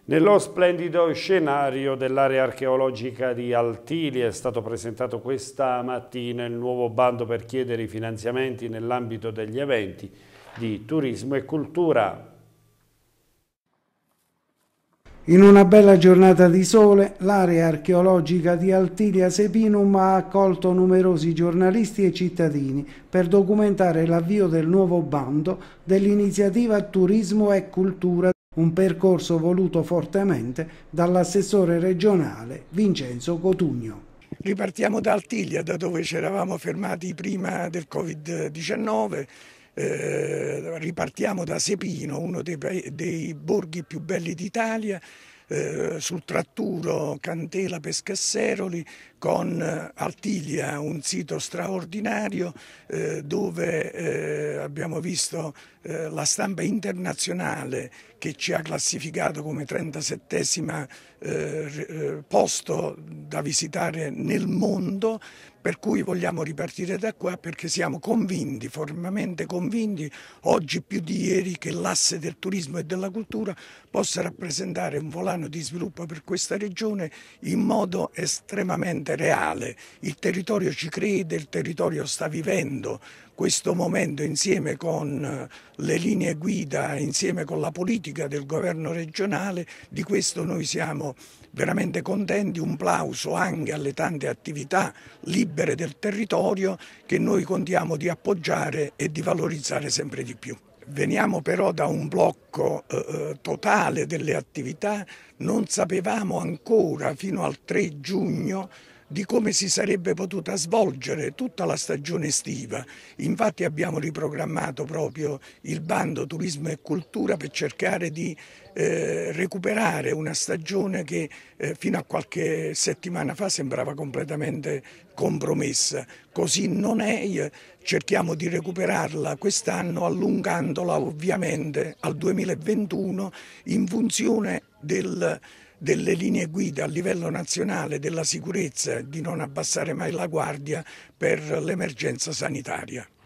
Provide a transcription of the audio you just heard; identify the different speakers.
Speaker 1: Nello splendido scenario dell'area archeologica di Altilia è stato presentato questa mattina il nuovo bando per chiedere i finanziamenti nell'ambito degli eventi di turismo e cultura.
Speaker 2: In una bella giornata di sole, l'area archeologica di Altilia Sepinum ha accolto numerosi giornalisti e cittadini per documentare l'avvio del nuovo bando dell'iniziativa Turismo e Cultura, un percorso voluto fortemente dall'assessore regionale Vincenzo Cotugno.
Speaker 3: Ripartiamo da Altilia, da dove ci eravamo fermati prima del Covid-19. Ripartiamo da Sepino, uno dei borghi più belli d'Italia, sul tratturo Cantela Pescasseroli, con Altilia, un sito straordinario dove abbiamo visto la stampa internazionale che ci ha classificato come 37° posto da visitare nel mondo, per cui vogliamo ripartire da qua perché siamo convinti, fermamente convinti, oggi più di ieri, che l'asse del turismo e della cultura possa rappresentare un volano di sviluppo per questa regione in modo estremamente reale. Il territorio ci crede, il territorio sta vivendo questo momento insieme con le linee guida, insieme con la politica del governo regionale. Di questo noi siamo veramente contenti. Un plauso anche alle tante attività libere del territorio che noi contiamo di appoggiare e di valorizzare sempre di più. Veniamo però da un blocco totale delle attività, non sapevamo ancora fino al 3 giugno di come si sarebbe potuta svolgere tutta la stagione estiva. Infatti abbiamo riprogrammato proprio il bando Turismo e Cultura per cercare di recuperare una stagione che fino a qualche settimana fa sembrava completamente compromessa. Così non è, cerchiamo di recuperarla quest'anno allungandola ovviamente al 2021 in funzione delle linee guida a livello nazionale della sicurezza, di non abbassare mai la guardia per l'emergenza sanitaria.